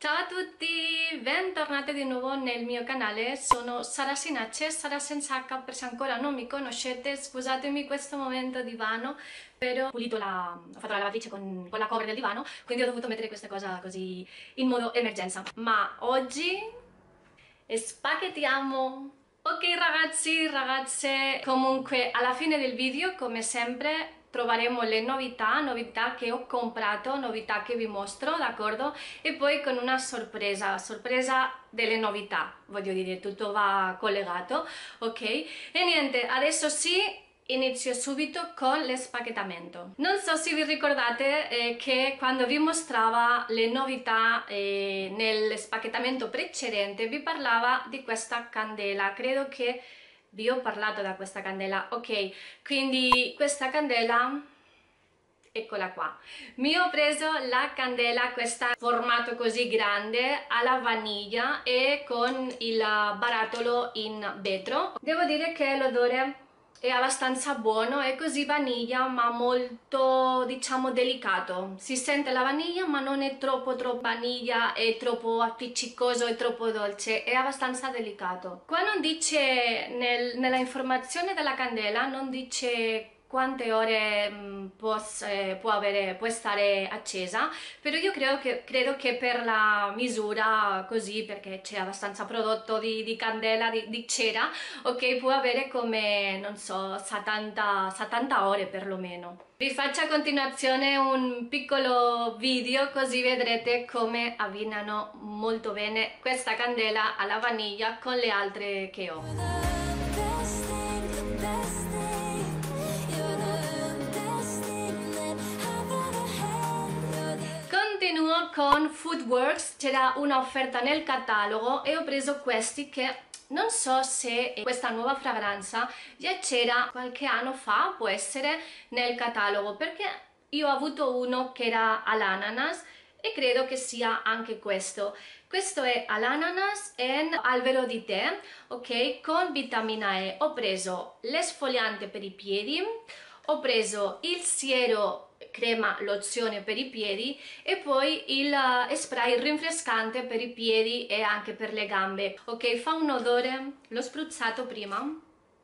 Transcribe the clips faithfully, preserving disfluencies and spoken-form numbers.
Ciao a tutti, bentornati di nuovo nel mio canale. Sono Sara Sinace, Sara senza H per se ancora non mi conoscete. Scusatemi questo momento divano, però ho pulito la, ho fatto la lavatrice con, con la cover del divano, quindi ho dovuto mettere questa cosa così in modo emergenza. Ma oggi spaghettiamo. Ok ragazzi, ragazze, comunque alla fine del video, come sempre, troveremo le novità, novità che ho comprato, novità che vi mostro, d'accordo? E poi con una sorpresa, sorpresa delle novità, voglio dire, tutto va collegato, ok? E niente, adesso sì, inizio subito con l'espaghettamento. Non so se vi ricordate eh, che quando vi mostrava le novità eh, nell'espaghettamento precedente vi parlava di questa candela. Credo che vi ho parlato da questa candela, ok? Quindi questa candela, eccola qua, mi ho preso la candela, questa formato così grande alla vaniglia e con il barattolo in vetro. Devo dire che l'odore è abbastanza buono, è così vaniglia ma molto, diciamo, delicato. Si sente la vaniglia ma non è troppo troppo vaniglia, è troppo appiccicoso, è troppo dolce, è abbastanza delicato. Qua non dice, nel, nella informazione della candela non dice quante ore mh, può, eh, può, avere, può stare accesa, però io credo che, credo che per la misura così, perché c'è abbastanza prodotto di, di candela, di, di cera, ok, può avere come, non so, settanta, settanta ore perlomeno. Vi faccio a continuazione un piccolo video così vedrete come abbinano molto bene questa candela alla vaniglia con le altre che ho. Continuo con Foodworks, c'era un'offerta nel catalogo e ho preso questi che non so se questa nuova fragranza già c'era qualche anno fa, può essere, nel catalogo, perché io ho avuto uno che era all'ananas e credo che sia anche questo. Questo è all'ananas e albero di tè, ok, con vitamina E. Ho preso l'esfoliante per i piedi, ho preso il siero crema lozione per i piedi e poi il uh, spray rinfrescante per i piedi e anche per le gambe. Ok, fa un odore, l'ho spruzzato prima,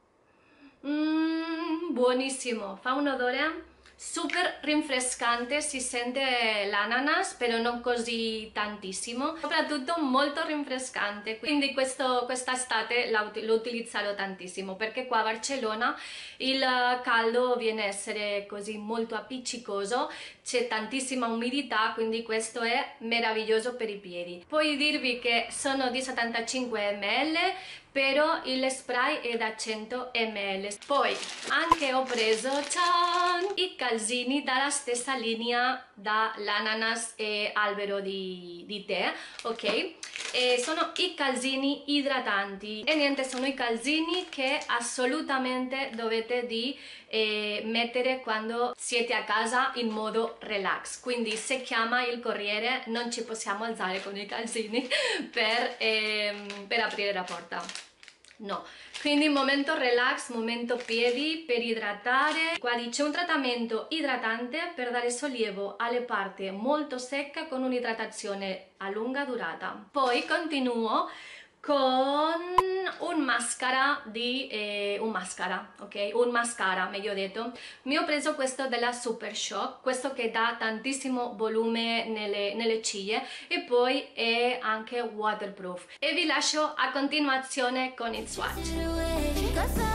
mm, buonissimo, fa un odore super rinfrescante, si sente l'ananas però non così tantissimo, soprattutto molto rinfrescante, quindi questo, questa estate lo utilizzerò tantissimo perché qua a Barcellona il caldo viene a essere così molto appiccicoso, c'è tantissima umidità, quindi questo è meraviglioso per i piedi. Poi dirvi che sono di settantacinque millilitri, però il spray è da cento millilitri. Poi anche ho preso ciao, i calzini dalla stessa linea dall'ananas e albero di, di tè, ok? E sono i calzini idratanti e niente, sono i calzini che assolutamente dovete di eh, mettere quando siete a casa in modo relax, quindi se chiama il corriere non ci possiamo alzare con i calzini per, ehm, per aprire la porta. No, quindi momento relax, momento piedi per idratare. Qua dice un trattamento idratante per dare sollievo alle parti molto secche con un'idratazione a lunga durata. Poi continuo con un mascara di eh, un mascara, ok? Un mascara, meglio detto. Mi ho preso questo della Super Shock, questo che dà tantissimo volume nelle, nelle ciglia e poi è anche waterproof. E vi lascio a continuazione con il swatch.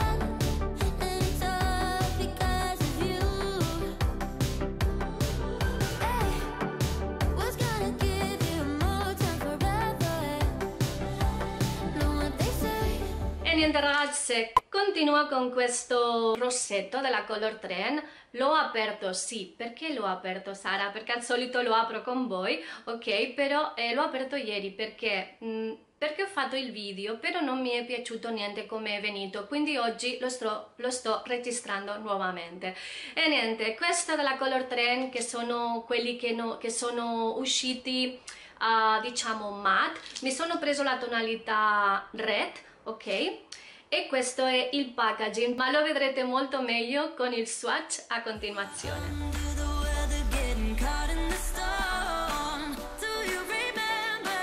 Niente ragazze, continuo con questo rossetto della Color Trend. L'ho aperto, sì, perché l'ho aperto Sara? Perché al solito lo apro con voi, ok? Però eh, l'ho aperto ieri perché, mh, perché ho fatto il video, però non mi è piaciuto niente come è venuto, quindi oggi lo sto, lo sto registrando nuovamente. E niente, questa della Color Trend, che sono quelli che, no, che sono usciti, uh, diciamo, matte, mi sono preso la tonalità red, ok? E questo è il packaging, ma lo vedrete molto meglio con il swatch a continuazione.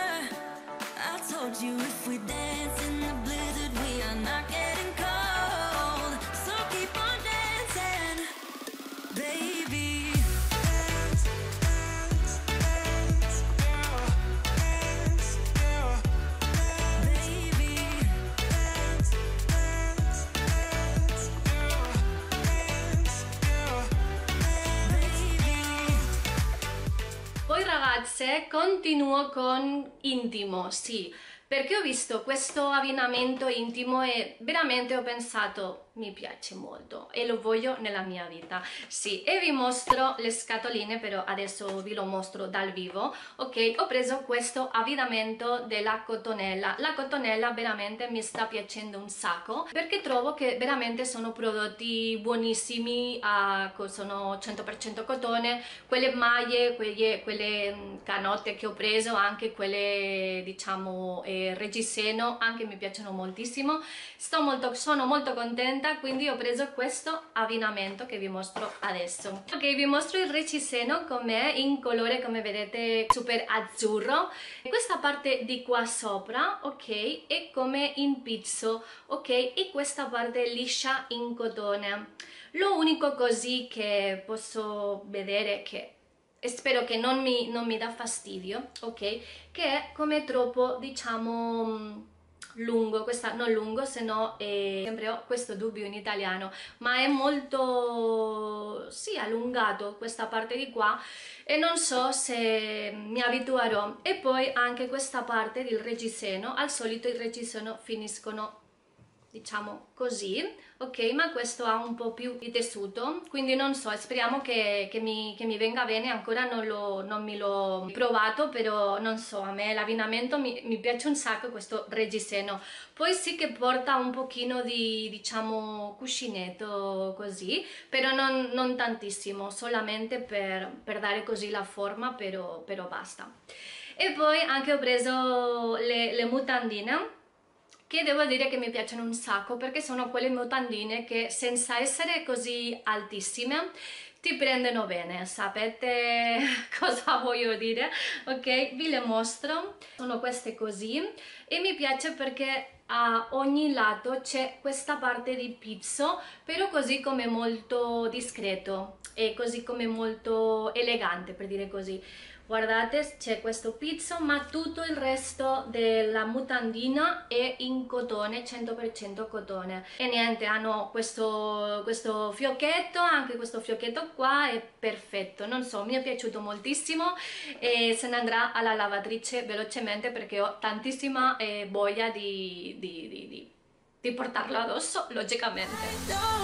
base continuo con intimo, sì, perché ho visto questo abbinamento intimo e veramente ho pensato mi piace molto e lo voglio nella mia vita, sì. E vi mostro le scatoline, però adesso vi lo mostro dal vivo. Ok, ho preso questo abbinamento della Cotonella. La Cotonella veramente mi sta piacendo un sacco perché trovo che veramente sono prodotti buonissimi, uh, sono cento per cento cotone. Quelle maglie, quelle, quelle canotte che ho preso, anche quelle diciamo eh, reggiseno, anche mi piacciono moltissimo. Sto molto, sono molto contenta, quindi ho preso questo abbinamento che vi mostro adesso. Ok, vi mostro il reggiseno com'è in colore, come vedete, super azzurro. Questa parte di qua sopra, ok, è come in pizzo, ok, e questa parte liscia in cotone. Lo unico così che posso vedere che e spero che non mi, non mi dà fastidio, ok, che è come troppo, diciamo, lungo, questa non lungo, se no è, sempre ho questo dubbio in italiano, ma è molto, sì, allungato questa parte di qua e non so se mi abituerò. E poi anche questa parte del reggiseno, al solito il reggiseno finiscono diciamo così, ok, ma questo ha un po' più di tessuto, quindi non so, speriamo che, che, mi, che mi venga bene. Ancora non, lo, non mi l'ho provato, però non so, a me l'abbinamento mi, mi piace un sacco questo reggiseno. Poi sì che porta un pochino di, diciamo, cuscinetto così, però non, non tantissimo, solamente per, per dare così la forma, però, però basta. E poi anche ho preso le, le mutandine, che devo dire che mi piacciono un sacco perché sono quelle mutandine che senza essere così altissime ti prendono bene, sapete cosa voglio dire? Ok, vi le mostro, sono queste così e mi piace perché a ogni lato c'è questa parte di pizzo, però così come molto discreto e così come molto elegante, per dire così. Guardate, c'è questo pizzo, ma tutto il resto della mutandina è in cotone, cento per cento cotone. E niente, hanno questo, questo fiocchetto, anche questo fiocchetto qua è perfetto. Non so, mi è piaciuto moltissimo e se ne andrà alla lavatrice velocemente perché ho tantissima eh, voglia di, di, di, di, di portarlo addosso, logicamente.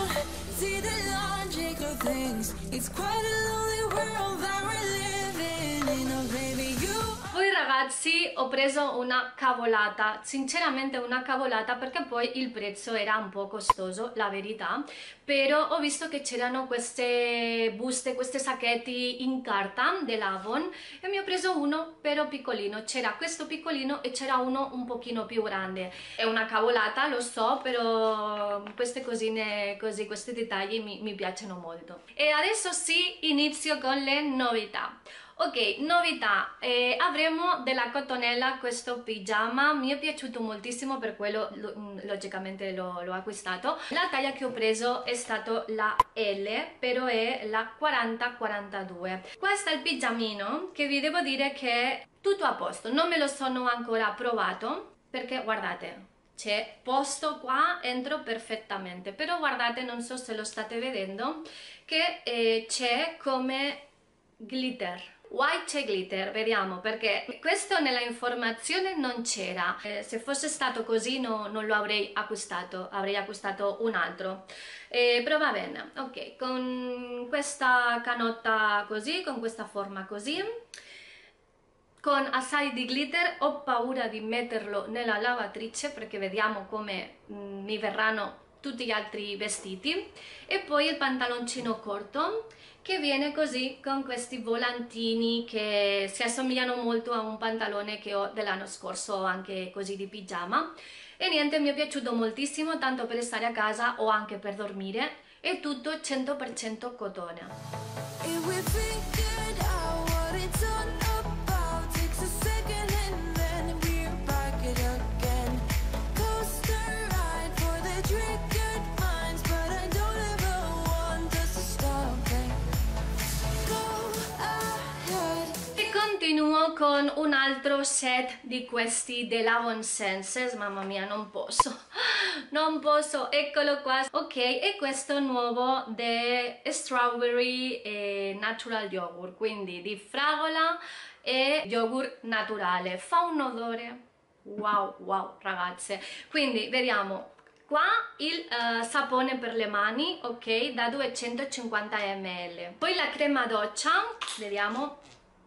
Poi ragazzi ho preso una cavolata, sinceramente una cavolata, perché poi il prezzo era un po' costoso, la verità, però ho visto che c'erano queste buste, questi sacchetti in carta dell'Avon e mi ho preso uno però piccolino. C'era questo piccolino e c'era uno un pochino più grande. È una cavolata, lo so, però queste cosine così, questi dettagli mi, mi piacciono molto. E adesso sì, inizio con le novità. Ok, novità, eh, avremo della Cotonella questo pigiama, mi è piaciuto moltissimo, per quello lo, logicamente l'ho acquistato. La taglia che ho preso è stata la L, però è la quaranta quarantadue. Questo è il pigiamino che vi devo dire che è tutto a posto, non me lo sono ancora provato perché guardate, c'è posto qua, entro perfettamente, però guardate, non so se lo state vedendo, che eh, c'è come glitter. Why c'è glitter? Vediamo, perché questo nella informazione non c'era. Eh, se fosse stato così no, non lo avrei acquistato, avrei acquistato un altro. Eh, però va bene, ok, con questa canotta così, con questa forma così, con assai di glitter. Ho paura di metterlo nella lavatrice perché vediamo come mm, mi verranno tutti gli altri vestiti. E poi il pantaloncino corto che viene così con questi volantini che si assomigliano molto a un pantalone che ho dell'anno scorso, anche così di pigiama. E niente, mi è piaciuto moltissimo, tanto per stare a casa o anche per dormire. È tutto cento per cento cotone. Continuo con un altro set di questi dell'Avon Senses, mamma mia, non posso, non posso, eccolo qua, ok, e questo nuovo di Strawberry e Natural Yogurt, quindi di fragola e yogurt naturale, fa un odore wow wow ragazze. Quindi vediamo qua il uh, sapone per le mani, ok, da duecentocinquanta millilitri. Poi la crema doccia, vediamo,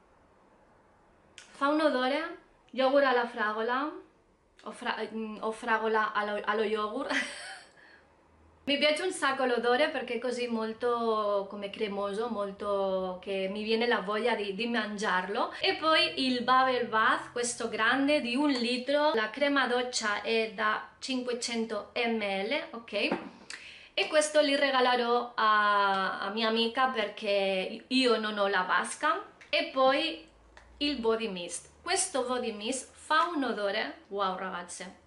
fa un odore yogurt alla fragola o, fra o fragola allo, allo yogurt. Mi piace un sacco l'odore perché è così molto come cremoso, molto che mi viene la voglia di, di mangiarlo. E poi il bubble bath, questo grande di un litro, la crema doccia è da cinquecento millilitri, ok? E questo li regalerò a, a mia amica perché io non ho la vasca. E poi il body mist, questo body mist fa un odore wow ragazze.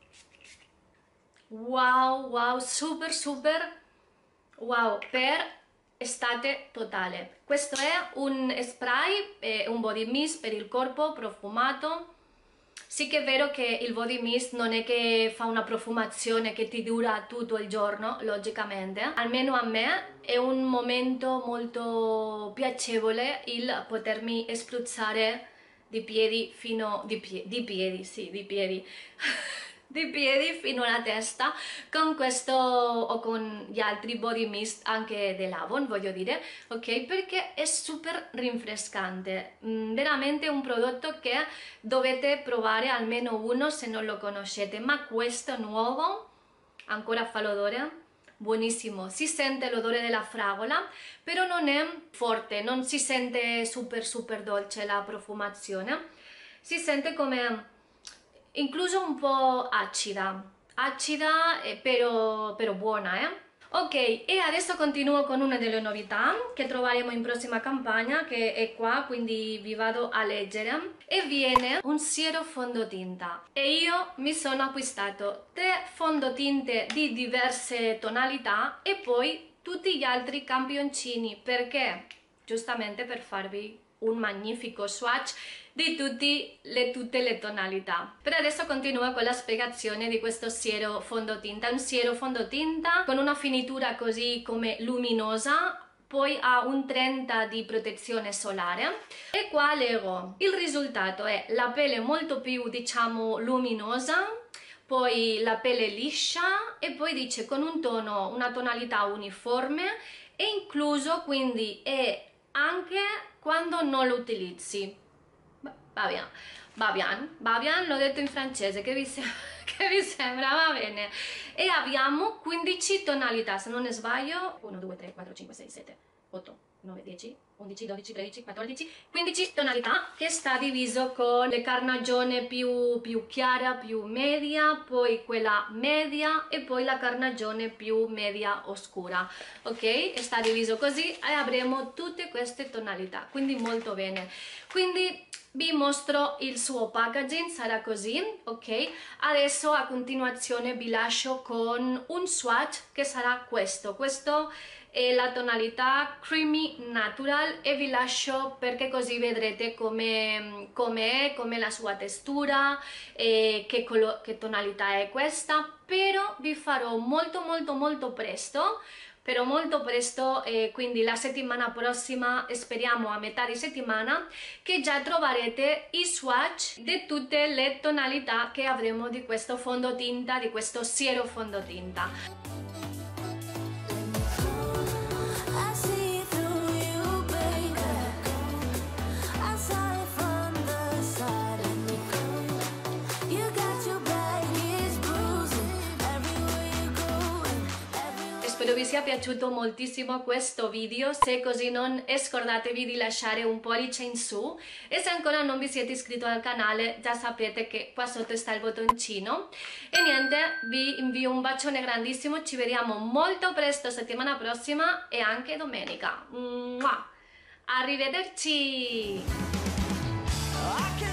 Wow, wow, super, super, wow, per estate totale. Questo è un spray, eh, un body mist per il corpo profumato. Sì che è vero che il body mist non è che fa una profumazione che ti dura tutto il giorno, logicamente. Almeno a me è un momento molto piacevole il potermi spruzzare di piedi fino... di, pie, di piedi, sì, di piedi. di piedi fino alla testa con questo o con gli altri body mist anche dell'Avon, voglio dire, ok, perché è super rinfrescante, mm, veramente un prodotto che dovete provare almeno uno se non lo conoscete. Ma questo nuovo ancora fa l'odore buonissimo, si sente l'odore della fragola però non è forte, non si sente super super dolce la profumazione, si sente come incluso un po' acida, acida eh, però, però buona, eh? Ok, e adesso continuo con una delle novità che troveremo in prossima campagna, che è qua, quindi vi vado a leggere. E viene un siero fondotinta. E io mi sono acquistato tre fondotinte di diverse tonalità e poi tutti gli altri campioncini, perché giustamente per farvi un magnifico swatch di tutti le, tutte le tonalità. Per adesso continuo con la spiegazione di questo siero fondotinta. È un siero fondotinta con una finitura così come luminosa, poi ha un trenta di protezione solare e qua leggo il risultato è la pelle molto più, diciamo, luminosa, poi la pelle liscia e poi dice con un tono, una tonalità uniforme e incluso, quindi è anche quando non lo utilizzi. Va bene, va bien, va bien, l'ho detto in francese, che vi, che vi sembra? Va bene. E abbiamo quindici tonalità, se non ne sbaglio, uno, due, tre, quattro, cinque, sei, sette, otto, nove, dieci, undici, dodici, tredici, quattordici, quindici tonalità che sta diviso con le carnagione più, più chiara, più media, poi quella media e poi la carnagione più media oscura, ok? E sta diviso così e avremo tutte queste tonalità, quindi molto bene. Quindi vi mostro il suo packaging, sarà così, ok? Adesso a continuazione vi lascio con un swatch che sarà questo, questo è la tonalità Creamy Natural e vi lascio perché così vedrete come è, come la sua textura e che, che tonalità è questa, però vi farò molto molto molto presto però molto presto, eh, quindi la settimana prossima, speriamo a metà di settimana, che già troverete i swatch di tutte le tonalità che avremo di questo fondotinta, di questo siero fondotinta. Spero vi sia piaciuto moltissimo questo video, se così non scordatevi di lasciare un pollice in su e se ancora non vi siete iscritti al canale già sapete che qua sotto sta il bottoncino. E niente, vi invio un bacione grandissimo, ci vediamo molto presto settimana prossima e anche domenica. Mua! Arrivederci!